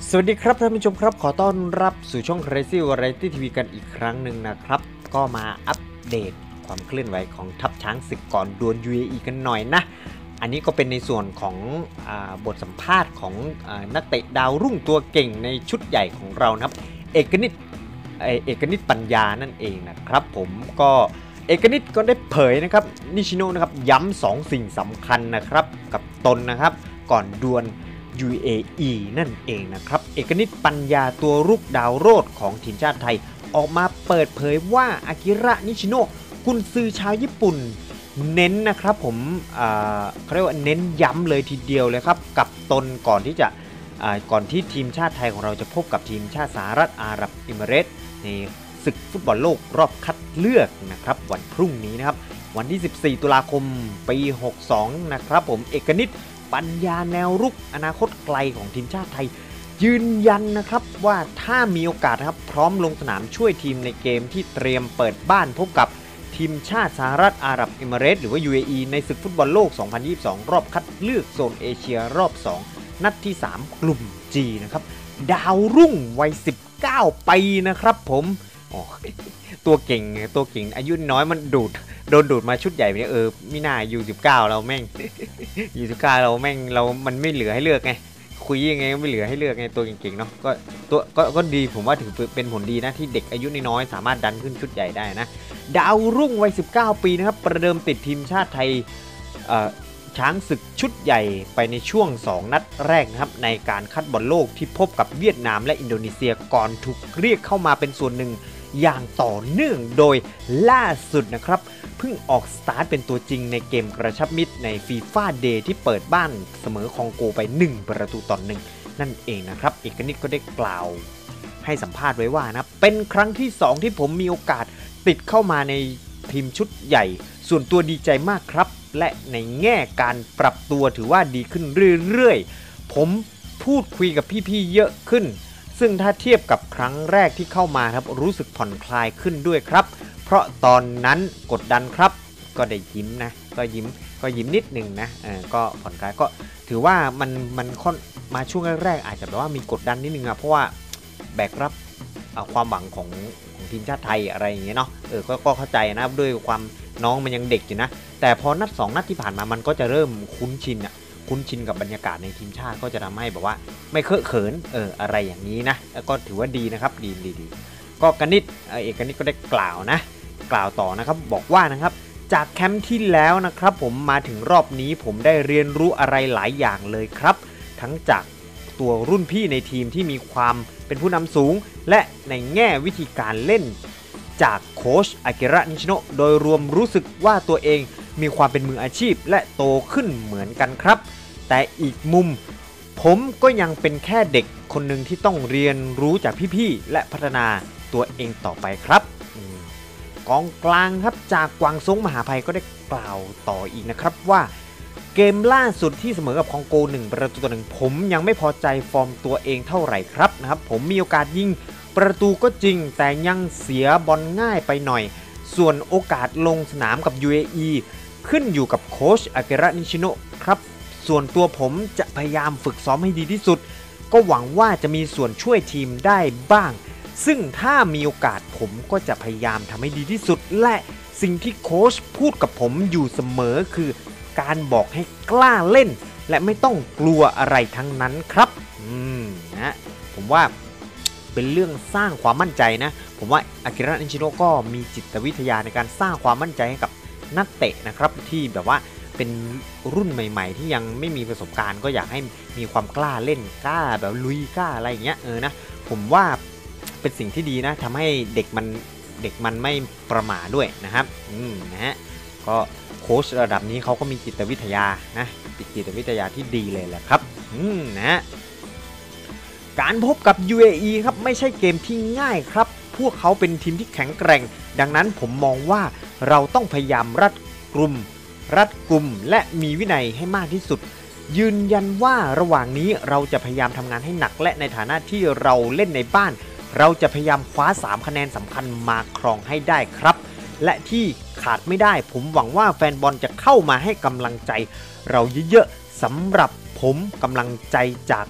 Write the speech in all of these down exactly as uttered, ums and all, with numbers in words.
สวัสดีครับท่านผู้ชมครับขอต้อนรับสู่ช่อง Crazy Variety ที วี กันอีกครั้งหนึ่งนะครับก็มาอัปเดตความเคลื่อนไหวของทัพช้างศึกก่อนดวล ยู เอ อี กันหน่อยนะอันนี้ก็เป็นในส่วนของอาบทสัมภาษณ์ของอานักเตะดาวรุ่งตัวเก่งในชุดใหญ่ของเรานะครับเอกนิตเอกนิตปัญญานั่นเองนะครับผมก็เอกนิตก็ได้เผยนะครับนิชิโนะนะครับย้ำสองสิ่งสำคัญนะครับกับตนนะครับก่อนดวลยู เอ อี นั่นเองนะครับเอกนิตปัญญาตัวรุกดาวโรดของทีมชาติไทยออกมาเปิดเผยว่าอากิระนิชิโนะกุนซือชาวญี่ปุ่นเน้นนะครับผมเขาเรียกว่าเน้นย้ำเลยทีเดียวเลยครับกับตนก่อนที่จะก่อนที่ทีมชาติไทยของเราจะพบกับทีมชาติสหรัฐอาหรับเอมิเรตส์ในศึกฟุตบอลโลกรอบคัดเลือกนะครับวันพรุ่งนี้นะครับวันที่สิบสี่ตุลาคมปีหกสองนะครับผมเอกนิตปัญญาแนวรุกอนาคตไกลของทีมชาติไทยยืนยันนะครับว่าถ้ามีโอกาสนะครับพร้อมลงสนามช่วยทีมในเกมที่เตรียมเปิดบ้านพบกับทีมชาติสหรัฐอาหรับเอมิเรตส์หรือว่า ยู เอ อี ในศึกฟุตบอลโลก สองพันยี่สิบสอง รอบคัดเลือกโซนเอเชียรอบ สอง นัดที่ สาม กลุ่ม G นะครับดาวรุ่งวัยสิบเก้าปีนะครับผมอ๋อตัวเก่งตัวเก่งอายุน้อยมันดูดโดนดูดมาชุดใหญ่เนี่ยเออไม่น่ายูสิบเก้าเราแม่งยูสิบเก้าเราแม่งเรามันไม่เหลือให้เลือกไงคุยยังไงก็ไม่เหลือให้เลือกไงตัวเก่งๆเนาะก็ตัวก็ก็ดีผมว่าถือเป็นผลดีนะที่เด็กอายุน้อยสามารถดันขึ้นชุดใหญ่ได้นะดาวรุ่งวัยสิบเก้าปีนะครับประเดิมติดทีมชาติไทยช้างศึกชุดใหญ่ไปในช่วงสองนัดแรกนะครับในการคัดบอลโลกที่พบกับเวียดนามและอินโดนีเซียก่อนถูกเรียกเข้ามาเป็นส่วนหนึ่งอย่างต่อเนื่องโดยล่าสุดนะครับเพิ่งออกสตาร์ทเป็นตัวจริงในเกมกระชับมิตรในฟีฟ่าเดย์ที่เปิดบ้านเสมอคองโกไปหนึ่งประตูต่อหนึ่งนั่นเองนะครับเอกนิตก็ได้กล่าวให้สัมภาษณ์ไว้ว่านะเป็นครั้งที่สองที่ผมมีโอกาสติดเข้ามาในทีมชุดใหญ่ส่วนตัวดีใจมากครับและในแง่การปรับตัวถือว่าดีขึ้นเรื่อยๆผมพูดคุยกับพี่ๆเยอะขึ้นซึ่งถ้าเทียบกับครั้งแรกที่เข้ามาครับรู้สึกผ่อนคลายขึ้นด้วยครับเพราะตอนนั้นกดดันครับก็ได้ยิ้มนะก็ยิ้มก็ยิ้มนิดหนึ่งนะเออก็ผ่อนคลายก็ถือว่ามันมันค่อนมาช่วงแรกๆอาจจะแบบว่ามีกดดันนิดนึงอะเพราะว่าแบกรับความหวังของของทีมชาติไทยอะไรอย่างเงี้ยเนาะเออก็ก็เข้าใจนะด้วยความน้องมันยังเด็กอยู่นะแต่พอนัดสองนัดที่ผ่านมามันก็จะเริ่มคุ้นชินอะคุ้นชินกับบรรยากาศในทีมชาติก็จะทำให้แบบว่าไม่เคอะเขินเอออะไรอย่างนี้นะแล้วก็ถือว่าดีนะครับดีดีดีก็กนิษฐ์เอกนิษฐ์ก็ได้กล่าวนะกล่าวต่อนะครับบอกว่านะครับจากแคมป์ที่แล้วนะครับผมมาถึงรอบนี้ผมได้เรียนรู้อะไรหลายอย่างเลยครับทั้งจากตัวรุ่นพี่ในทีมที่มีความเป็นผู้นำสูงและในแง่วิธีการเล่นจากโค้ชอากิระนิชิโนะโดยรวมรู้สึกว่าตัวเองมีความเป็นมืออาชีพและโตขึ้นเหมือนกันครับแต่อีกมุมผมก็ยังเป็นแค่เด็กคนหนึ่งที่ต้องเรียนรู้จากพี่ๆและพัฒนาตัวเองต่อไปครับกองกลางครับจากกวางซงมหาภัยก็ได้กล่าวต่ออีกนะครับว่าเกมล่าสุดที่เสมอกับคองโกหนึ่งประตูต่อหนึ่งผมยังไม่พอใจฟอร์มตัวเองเท่าไหร่ครับนะครับผมมีโอกาสยิงประตูก็จริงแต่ยังเสียบอลง่ายไปหน่อยส่วนโอกาสลงสนามกับ ยู เอ อี ขึ้นอยู่กับโค้ชอากิระนิชิโนะครับส่วนตัวผมจะพยายามฝึกซ้อมให้ดีที่สุดก็หวังว่าจะมีส่วนช่วยทีมได้บ้างซึ่งถ้ามีโอกาสผมก็จะพยายามทำให้ดีที่สุดและสิ่งที่โค้ชพูดกับผมอยู่เสมอคือการบอกให้กล้าเล่นและไม่ต้องกลัวอะไรทั้งนั้นครับอืมนะผมว่าเป็นเรื่องสร้างความมั่นใจนะผมว่าอากิระนิชิโนะก็มีจิตวิทยาในการสร้างความมั่นใจให้กับนักเตะนะครับที่แบบว่าเป็นรุ่นใหม่ๆที่ยังไม่มีประสบการณ์ก็อยากให้มีความกล้าเล่นกล้าแบบลุยกล้าอะไรอย่างเงี้ยเออนะผมว่าเป็นสิ่งที่ดีนะทำให้เด็กมันเด็กมันไม่ประหม่าด้วยนะครับอืมนะฮะก็โค้ชระดับนี้เขาก็มีจิตวิทยานะจิตวิทยาที่ดีเลยแหละครับอืมนะการพบกับ ยู เอ อี ครับไม่ใช่เกมที่ง่ายครับพวกเขาเป็นทีมที่แข็งแกร่งดังนั้นผมมองว่าเราต้องพยายามรัดกลุ่มรัดกลุ่มและมีวินัยให้มากที่สุดยืนยันว่าระหว่างนี้เราจะพยายามทำงานให้หนักและในฐานะที่เราเล่นในบ้านเราจะพยายามคว้าสามคะแนนสำคัญมาครองให้ได้ครับและที่ขาดไม่ได้ผมหวังว่าแฟนบอลจะเข้ามาให้กำลังใจเราเยอะๆสำหรับผมกำลังใจจากแ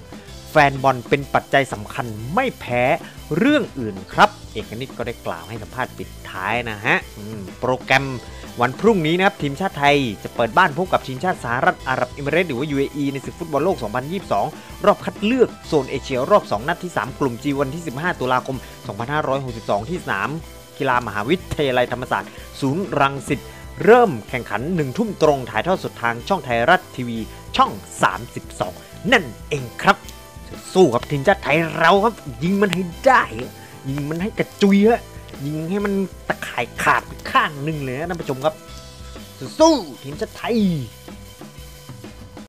แฟนบอลเป็นปัจจัยสำคัญไม่แพ้เรื่องอื่นครับเอกนิตก็ได้กล่าวให้สัมภาษณ์ปิดท้ายนะฮะโปรแกรมวันพรุ่งนี้นะครับทีมชาติไทยจะเปิดบ้านพบกับทีมชาติสหรัฐอาหรับเอมิเรตส์หรือว่า ยู เอ อี ในศึกฟุตบอลโลก สองพันยี่สิบสอง รอบคัดเลือกโซนเอเชียรอบ สอง นัดที่ สาม กลุ่ม G วันที่ สิบห้า ตุลาคม สองพันห้าร้อยหกสิบสอง ที่สนามกีฬามหาวิทยาลัยธรรมศาสตร์ศูนย์รังสิตเริ่มแข่งขันหนึ่งทุ่มตรงถ่ายทอดสดทางช่องไทยรัฐทีวีช่องสามสิบสองนั่นเองครับสู้กับทีมชาติไทยเราครับยิงมันให้ได้ยิงมันให้กระจุยฮะยิงให้มันตะข่ายขาดไปข้างหนึ่งเลยนะท่านผู้ชมครับสู้ทีมชาติไทย